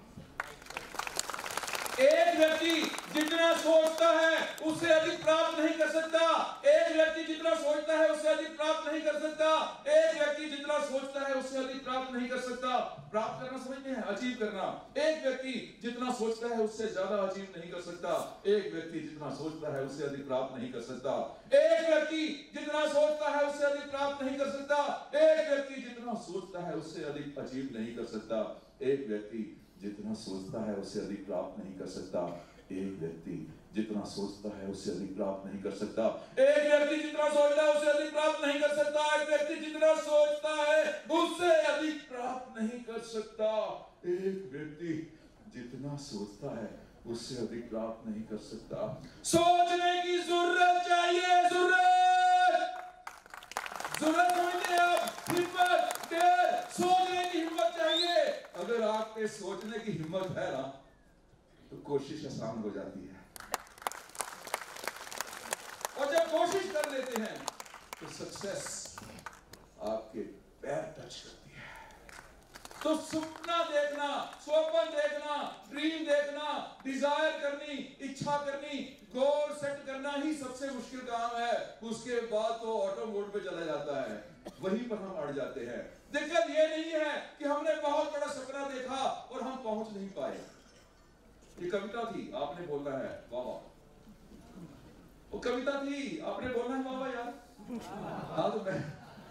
[SPEAKER 1] एक व्यक्ति जितना सोचता है उससे अधिक प्राप्त नहीं कर सकता। एक व्यक्ति जितना सोचता है उससे अधिक प्राप्त नहीं कर सकता। एक व्यक्ति जितना सोचता है उससे अधिक प्राप्त नहीं कर सकता। प्राप्त करना समझते हैं, अचीव करना। एक व्यक्ति जितना सोचता है उससे ज्यादा अचीव नहीं कर सकता। एक व्यक्ति जितना सोचता है उससे अधिक प्राप्त नहीं कर सकता। एक व्यक्ति जितना सोचता है उससे अधिक प्राप्त नहीं कर सकता। एक व्यक्ति जितना सोचता है उससे अधिक अचीव नहीं कर सकता। एक व्यक्ति जितना सोचता है उससे अधिक प्राप्त नहीं कर सकता। एक व्यक्ति जितना सोचता है उससे अधिक प्राप्त नहीं कर सकता। एक व्यक्ति जितना सोचता है उससे अधिक प्राप्त नहीं कर सकता। एक व्यक्ति जितना सोचता है उससे अधिक प्राप्त नहीं कर सकता। एक व्यक्ति जितना सोचता है उससे अधिक प्राप्त नहीं कर सकता। सोचने की जरूरत चाहिए, जरूरत जरूरत समझते हैं आप? हिम्मत, डेयर, सोचने की हिम्मत चाहिए। अगर आप पे सोचने की हिम्मत है ना तो कोशिश आसान हो जाती है, और जब कोशिश कर लेते हैं तो सक्सेस आपके पैर टच करती है। तो सपना देखना, स्वप्न देखना, ड्रीम देखना, डिजायर करनी, इच्छा करनी, गोल सेट करना ही सबसे मुश्किल काम है। उसके बाद तो ऑटो मोड पे चला जाता है, वहीं पर हम अड़ जाते हैं। दिक्कत ये नहीं है कि हमने बहुत बड़ा सपना देखा और हम पहुंच नहीं पाए। ये कविता थी, आपने बोलना है वाह वाह। वो कविता थी, आपने बोलना है वाह वाह यार। हाँ, तो मैं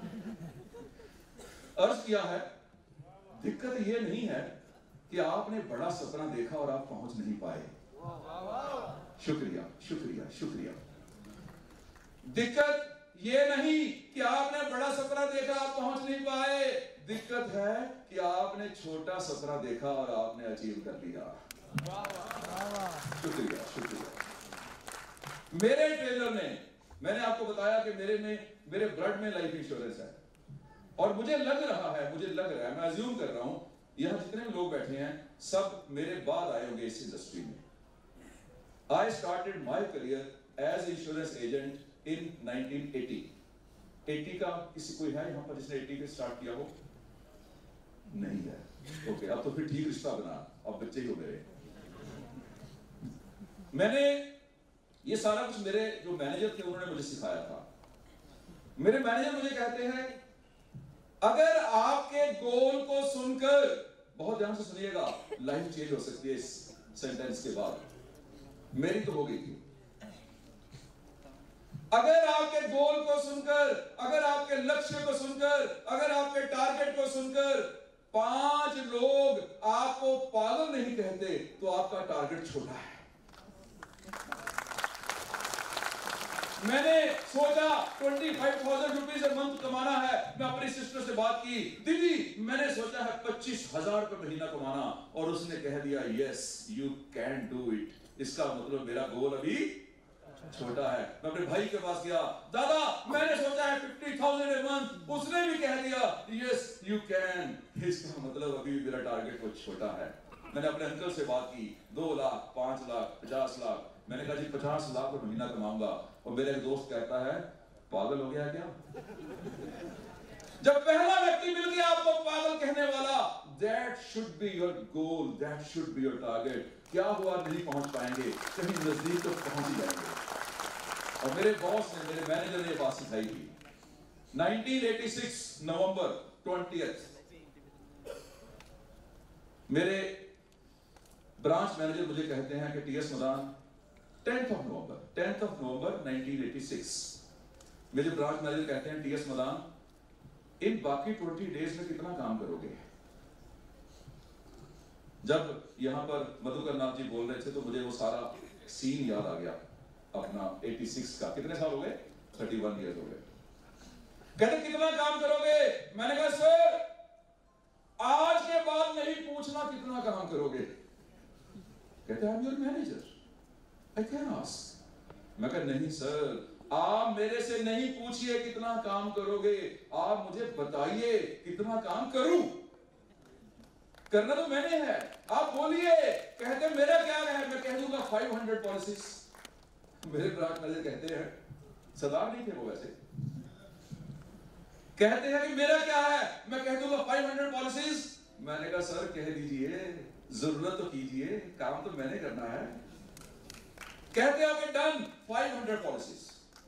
[SPEAKER 1] अर्ज किया है। दिक्कत ये नहीं है कि आपने बड़ा सपना देखा और आप पहुंच नहीं पाए। शुक्रिया, शुक्रिया, शुक्रिया। दिक्कत ये नहीं कि आपने बड़ा सपना देखा आप पहुंच नहीं पाए, दिक्कत है कि आपने छोटा सपना देखा और आपने अचीव कर लिया। शुक्रिया शुक्रिया। मेरे ट्रेलर ने, मैंने आपको बताया कि मेरे में मेरे ब्लड में लाइफ इंश्योरेंस है, और मुझे लग रहा है मुझे लग रहा है मैं अज्यूम कर रहा हूं यहां जितने भी लोग बैठे हैं सब मेरे बाद आए होंगे इस इंडस्ट्री में। I started my career as insurance agent in nineteen eighty. Eighty का किसी कोई है यहां पर जिसने एटी पे स्टार्ट किया हो? नहीं है। ओके, अब तो फिर ठीक रिश्ता बना, अब बच्चे ही हो मेरे। मैंने ये सारा कुछ मेरे जो मैनेजर थे उन्होंने मुझे सिखाया था। मेरे मैनेजर मुझे कहते हैं अगर आपके गोल को सुनकर, बहुत ध्यान से सुनिएगा, लाइफ चेंज हो सकती है इस सेंटेंस के बाद, मेरी तो हो गई थी। अगर आपके गोल को सुनकर, अगर आपके लक्ष्य को सुनकर, अगर आपके टारगेट को सुनकर पांच लोग आपको पागल नहीं कहते तो आपका टारगेट छोटा है। मैंने सोचा twenty five thousand rupees a month कमाना है। मैं अपनी सिस्टर से बात की, दीदी मैंने सोचा है पच्चीस हजार रुपए महीना कमाना, और उसने कह दिया yes you can do it. इसका मतलब मेरा गोल अभी छोटा है। मैं अपने भाई के पास गया, दादा मैंने सोचा है फिफ्टी थाउजेंड ए मंथ, उसने भी कह दिया यस यू कैन। इसका मतलब अभी मेरा टारगेट कुछ छोटा है। मैंने अपने अंकल से बात की, दो लाख पांच लाख पचास लाख मैंने कहा जी पचास लाख रुपए महीना कमाऊंगा, और मेरा एक दोस्त कहता है पागल हो गया क्या? जब पहला व्यक्ति मिल गया आपको पागल कहने वाला, that should be your goal, that should be your target. क्या हुआ नहीं पहुंच पाएंगे, कहीं नजदीक तो पहुंच ही जाएंगे। और मेरे बॉस ने, मेरे मैनेजर ने ये बात सिखाई थी। Nineteen eighty six November twentieth, मेरे ब्रांच मैनेजर मुझे कहते हैं कि T S Madan tenth of November tenth of November nineteen eighty six मेरे ब्रांच मैनेजर कहते हैं टी एस मदान इन बाकी ट्वेंटी डेज में कितना काम करोगे? जब यहां पर मधुकर नाथ जी बोल रहे थे तो मुझे वो सारा सीन याद आ गया अपना एटी सिक्स का। कितने साल हो गए? थर्टी वन ईयर्स हो गए। कहते कितना काम करोगे? मैंने कहा सर आज के बाद नहीं पूछना कितना काम करोगे। कहते I am your manager, I can ask. मैं कहा नहीं सर, आप मेरे से नहीं पूछिए कितना काम करोगे, आप मुझे बताइए कितना काम करूं। करना तो मैंने है, आप बोलिए। कहते मेरा क्या है? मैं कह दूंगा फाइव हंड्रेड पॉलिसीज। मेरे ब्रांच मैनेजर कहते हैं, सरदार नहीं थे वो वैसे, कहते हैं कि मेरा क्या है? मैं कह दूंगा फाइव हंड्रेड पॉलिसीज। मैंने कहा सर कह दीजिए, जरूरत तो कीजिए, काम तो मैंने करना है। कहते हैं okay done, five hundred policies,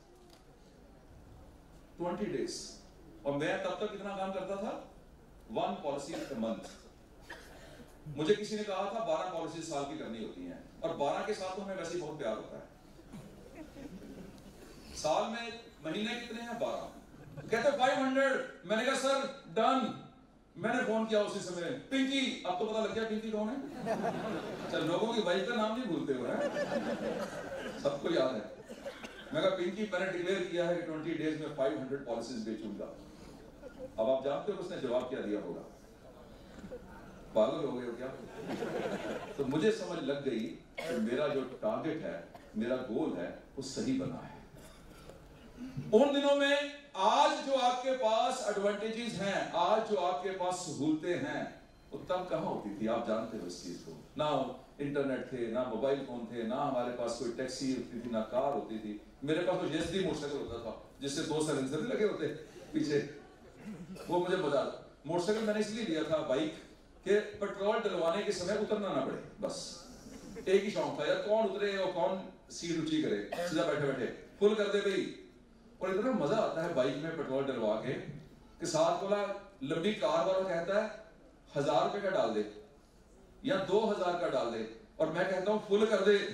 [SPEAKER 1] twenty days. और मैं तब तक कितना काम करता था? One policy a month. मुझे किसी ने कहा था बारह पॉलिसी साल की करनी होती हैं, और बारह के साथ तो हमें वैसे ही बहुत प्यार होता है। साल में महीने कितने हैं? बारह। कहते फाइव हंड्रेड। मैंने कहा सर डन। मैंने फोन किया उसी समय, पिंकी। अब तो पता लग गया पिंकी कौन है। चल लोगों की वाइफ का नाम नहीं भूलते हो है, सबको याद है। मैं कहा पिंकी मैंने डिक्लेयर किया है कि ट्वेंटी डेज में फाइव हंड्रेड पॉलिसीज बेचूंगा। अब आप जानते हो उसने जवाब क्या दिया होगा? पागल हो गए हो क्या? तो मुझे समझ लग गई कि मेरा जो टारगेट है, मेरा गोल है, वो सही बना है। उन दिनों में आज जो आपके पास एडवांटेजेस हैं, आज जो आपके पास सहूलतें हैं, वो तब कहां होती थी? आप जानते हो इस चीज को। ना इंटरनेट थे, ना मोबाइल फोन थे, ना हमारे पास कोई टैक्सी होती थी, ना कार होती थी। मेरे पास तो जेएसडी मोटरसाइकिल होता था जिससे दो साइलेंसर लगे होते पीछे, वो मुझे मजा। मोटरसाइकिल मैंने इसलिए लिया था बाइक के पेट्रोल डलवाने के समय उतरना ना पड़े, बस एक ही शौक था यार, कौन उतरे और कौन सीट ऊंची करे, सीधा बैठे बैठे फुल कर दे भाई। और इतना मजा आता है बाइक में पेट्रोल डलवा के कि साथ वाला लंबी कार वाला कहता है हजार रुपए का डाल दे या दो हजार का डाल दे, और मैं कहता हूं फुल कर दे।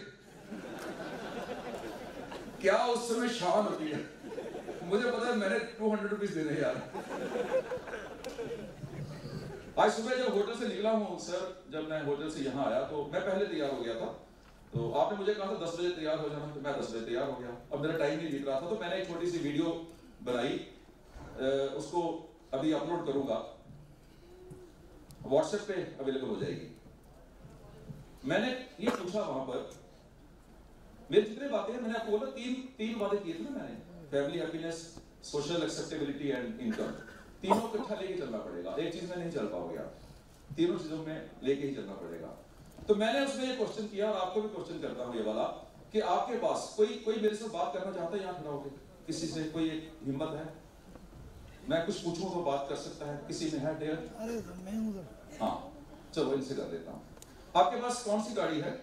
[SPEAKER 1] क्या उस समय शान होती है। मुझे पता है मैंने टू हंड्रेड रुपीज देने यार। आज सुबह जब होटल से निकला हूं सर, जब मैं होटल से यहाँ आया तो मैं पहले तैयार हो गया था। तो आपने मुझे कहा था दस बजे तैयार हो जाना, तो मैं दस बजे तैयार हो गया। अब मेरा टाइम नहीं बीत रहा था, तो मैंने एक छोटी सी वीडियो बनाई, उसको अभी अपलोड करूंगा, व्हाट्सएप पे अवेलेबल हो जाएगी। मैंने ये पूछा वहां पर, मेरी जितने बातें हैं मैंने आपको बोला तीन तीन बातें की थी ना मैंने, family happiness, social acceptability and income, तीनों इकट्ठा लेके चलना पड़ेगा, एक चीज में नहीं चल पाओगे आप, तीनों चीजों में लेके ही चलना पड़ेगा। तो मैंने उसमें ये क्वेश्चन किया और आपको भी क्वेश्चन करता हूं ये वाला, कि आपके पास कोई कोई मेरे से बात करना चाहता है, यहाँ खड़ा होकर किसी से कोई हिम्मत है, मैं कुछ पूछूं तो बात कर सकता है, किसी में है डेयर?
[SPEAKER 2] अरे मैं हूं सर।
[SPEAKER 1] हाँ चलो इनसे कर देता हूं। आपके पास कौन सी गाड़ी है?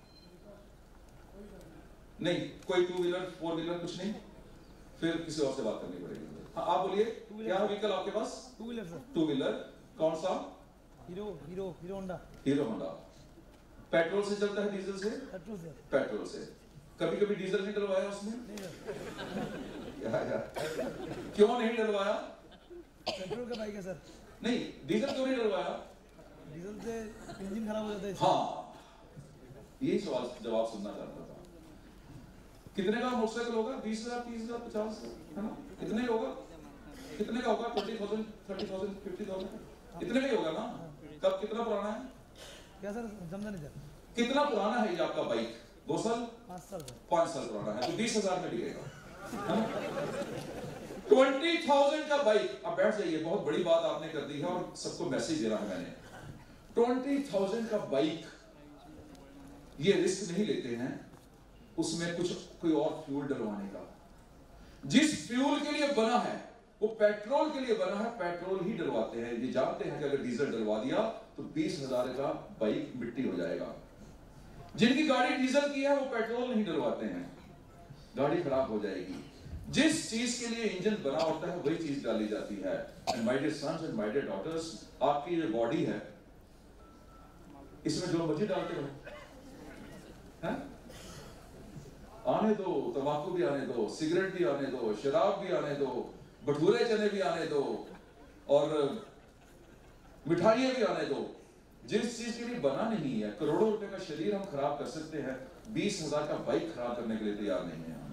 [SPEAKER 1] नहीं, कोई टू व्हीलर फोर व्हीलर कुछ नहीं, फिर किसी और से बात करनी पड़ेगी। हाँ आप बोलिए, क्या है व्हीकल आपके पास?
[SPEAKER 2] Two wheeler sir.
[SPEAKER 1] Two wheeler कौन सा?
[SPEAKER 2] Hero Hero Hero Honda.
[SPEAKER 1] Hero Honda. Petrol से चलता है डीजल से?
[SPEAKER 2] पेट्रोल से।
[SPEAKER 1] पेट्रोल से। कभी कभी डीजल नहीं डलवाया उसमें? या, या। क्यों नहीं डलवाया?
[SPEAKER 2] पेट्रोल का बाइक है सर।
[SPEAKER 1] नहीं, डीजल क्यों नहीं डलवाया?
[SPEAKER 2] डीजल से इंजन खराब हो जाता है।
[SPEAKER 1] हाँ, यही सवाल जवाब सुनना चाहता था। कितने का मोटरसाइकिल होगा? बीस हजार, तीस हजार, पचास हजार, है ना? कितने का होगा? कितने का होगा? Twenty thousand, thirty thousand, fifty thousand, इतने का ही होगा ना? कब, कितना पुराना है? क्या सर समझा नहीं सर। कितना पुराना है ये आपका बाइक? दो साल? पाँच साल। पाँच साल पुराना है तो बीस हजार में बिकेगा, है ना? ट्वेंटी थाउजेंड का बाइक। अब बैठ जाइए, बहुत बड़ी बात आपने कर दी है और सबको मैसेज देना है मैंने। ट्वेंटी थाउजेंड का बाइक, ये रिस्क नहीं लेते हैं उसमें कुछ कोई और फ्यूल डलवाने का। जिस फ्यूल के लिए बना है वो पेट्रोल के लिए बना है, पेट्रोल ही डलवाते हैं। ये जानते हैं कि अगर डीजल डलवा दिया तो बीस हजार का बाइक मिट्टी हो जाएगा। जिनकी गाड़ी डीजल की है वो पेट्रोल नहीं डलवाते हैं, गाड़ी खराब हो जाएगी। जिस चीज के लिए इंजन बना होता है वही चीज डाली जाती है। And my dear sons and my dear daughters, आपकी ये बॉडी है, इसमें जो मर्जी डालते रहो, हैं? आने दो, तंबाकू भी आने दो, सिगरेट भी आने दो, शराब भी आने दो, भटूरे चने भी आने दो और मिठाइयां भी आने दो। जिस चीज के लिए बना नहीं है, करोड़ों रुपए का शरीर हम खराब कर सकते हैं, बीस हजार का बाइक खराब करने के लिए तैयार नहीं है हम।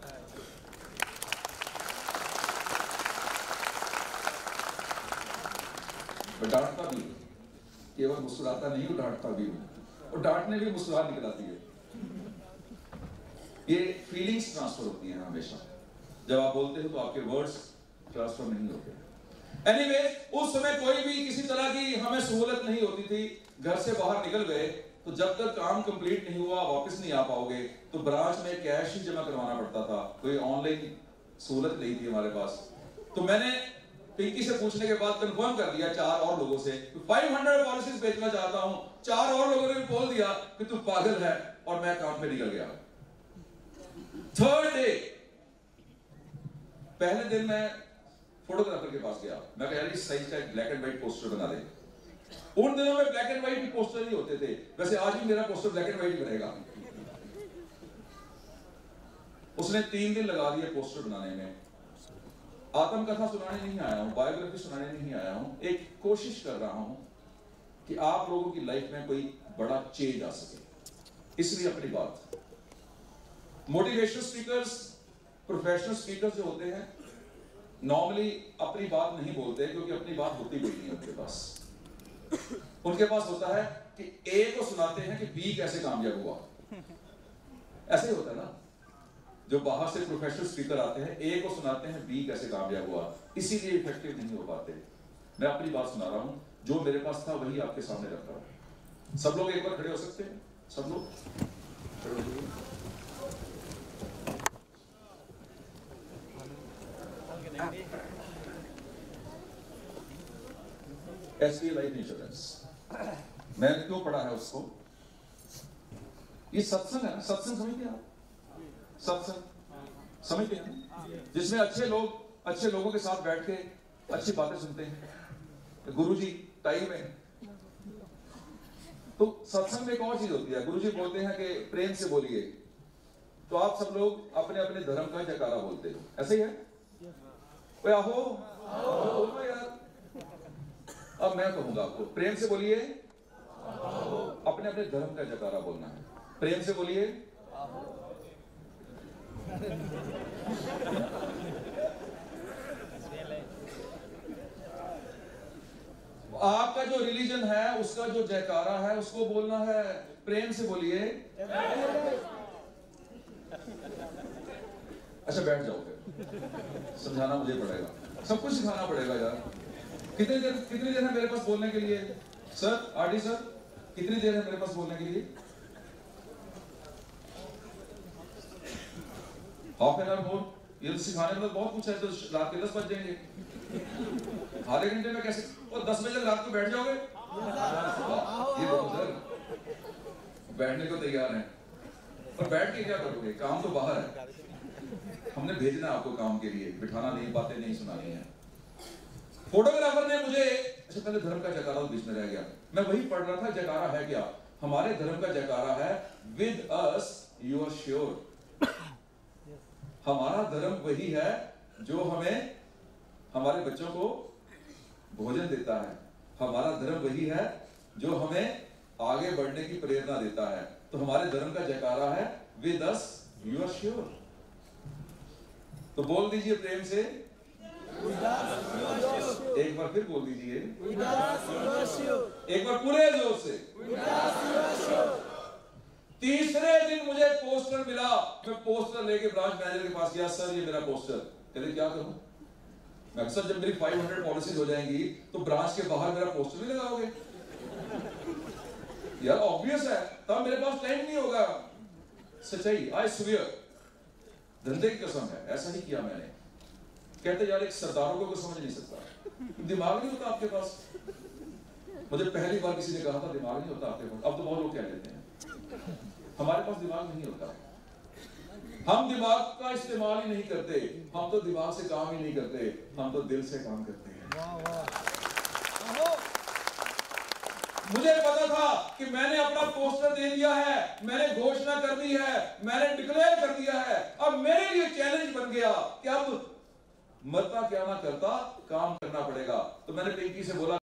[SPEAKER 1] मैं डांटता भी हूं, केवल मुस्कुराता नहीं हूं, डांटता भी हूं, और डांटने भी मुस्कुराहट निकल आती है। ये फीलिंग्स ट्रांसफर होती हैं हमेशा, जब आप बोलते हो तो आपके वर्ड्स ट्रांसफर नहीं होते। एनीवे, उस समय कोई भी किसी तरह की हमें सहूलत नहीं होती थी। घर से बाहर निकल गए तो जब तक काम कंप्लीट नहीं हुआ वापस नहीं आ पाओगे, तो ब्रांच में कैश ही जमा करवाना पड़ता था, कोई ऑनलाइन सहूलत नहीं थी हमारे पास। तो मैंने पिंकी से पूछने के बाद कंफर्म कर दिया चार और लोगों से, पाँच सौ पॉलिसीज बेचना चाहता हूं। चार और लोगों ने भी बोल दिया कि तू पागल है, और मैं काम पे निकल गया। थर्ड डे, पहले दिन मैं फोटोग्राफर के पास गया, मैं कह इस साइज का एक ब्लैक एंड व्हाइट पोस्टर बना दे। उन दिनों में ब्लैक एंड व्हाइट पोस्टर ही होते थे, वैसे आज भी मेरा पोस्टर ब्लैक एंड व्हाइट ही बनेगा। उसने तीन दिन लगा दिए पोस्टर बनाने में। आत्मकथा सुनाने नहीं आया हूं, बायोग्राफी सुनाने नहीं आया हूं, एक कोशिश कर रहा हूं कि आप लोगों की लाइफ में कोई बड़ा चेंज आ सके, इसलिए अपनी बात। मोटिवेशनल स्पीकर्स, प्रोफेशनल स्पीकर्स जो होते हैं नॉर्मली अपनी बात नहीं बोलते, क्योंकि अपनी बात होती भी नहीं है उनके पास। उनके पास होता है कि ए को सुनाते हैं कि बी कैसे कामयाब हुआ, ऐसे ही होता है ना। जो बाहर से प्रोफेशनल स्पीकर आते हैं, ए को सुनाते हैं बी कैसे कामयाब हुआ, इसीलिए इफेक्टिव नहीं हो पाते। मैं अपनी बात सुना रहा हूं, जो मेरे पास था वही आपके सामने रख रहा हूं। सब लोग एक बार खड़े हो सकते हैं? सब लोग खड़े हो। एसबीआई लाइफ इंश्योरेंस, मैंने क्यों पढ़ा है उसको? ये सत्संग है ना, सत्संग समझते हैं आप? सत्संग समझते हैं, जिसमें अच्छे लोग अच्छे लोगों के साथ बैठ के अच्छी बातें सुनते हैं। गुरुजी टाइम में तो सत्संग में एक और चीज होती है, गुरुजी बोलते हैं कि प्रेम से बोलिए, तो आप सब लोग अपने अपने धर्म का जयकारा बोलते हो, ऐसे ही है? ओए आहो, बोलो यार। अब मैं कहूंगा आपको, प्रेम से बोलिए, अपने अपने धर्म का जयकारा बोलना है। प्रेम से बोलिए, आपका जो रिलीजन है उसका जो जयकारा है उसको बोलना है, प्रेम से बोलिए। अच्छा बैठ जाओ फिर, समझाना मुझे पड़ेगा, सब कुछ सिखाना पड़ेगा यार। कितनी देर कितनी देर है मेरे पास बोलने के लिए? सर आरडी सर कितनी देर है मेरे पास बोलने के लिए? Half an hour more. ये तो सिखाने में बहुत कुछ है, तो रात के दस बज जाएंगे। आधे घंटे में कैसे? और दस बजे रात को बैठ जाओगे? ये देखो सर बैठने को तैयार हैं, और बैठ के क्या करोगे? काम तो बाहर है, हमने भेजना आपको काम के लिए, बिठाना नहीं, बातें नहीं सुनानी है। फोटोग्राफर ने मुझे, अच्छा पहले धर्म का जयकारा बीच में रह गया, मैं वही पढ़ रहा था। जयकारा है क्या? हमारे धर्म का जयकारा है with us you are sure. हमारा धर्म वही है जो हमें हमारे बच्चों को भोजन देता है। हमारा धर्म वही है जो हमें आगे बढ़ने की प्रेरणा देता है। तो हमारे धर्म का जयकारा है with us you are sure. तो बोल दीजिए प्रेम से, एक बार फिर बोल दीजिए, एक बार पूरे जोर से। तीसरे दिन मुझे पोस्टर मिला, मैं पोस्टर लेके ब्रांच मैनेजर के पास गया, सर ये मेरा पोस्टर। कहते क्या करूं? मैं अक्सर जब मेरी पाँच सौ पॉलिसीज हो जाएंगी तो ब्रांच के बाहर मेरा पोस्टर नहीं लगाओगे यार? ऑब्वियस है, तब मेरे पास टाइम नहीं होगा। सच्चाई, आई स्वेयर, धंधे की कसम है, ऐसा ही किया मैंने। कहते यार एक सरदारों को कोई समझ नहीं सकता, दिमाग नहीं होता आपके पास। मुझे पहली बार किसी ने कहा था दिमाग नहीं होता आपके पास। अब तो बहुत लोग कह देते हैं हमारे पास दिमाग नहीं होता। हम दिमाग का इस्तेमाल ही नहीं करते, हम तो दिमाग से काम ही नहीं करते, हम तो दिल से काम करते हैं।
[SPEAKER 2] वाह वाह।
[SPEAKER 1] मुझे पता था कि मैंने अपना पोस्टर दे दिया है, मैंने घोषणा कर दी है, मैंने डिक्लेयर कर दिया है। अब मेरे लिए चैलेंज बन गया कि अब मरता क्या ना करता, काम करना पड़ेगा। तो मैंने पिंकी से बोला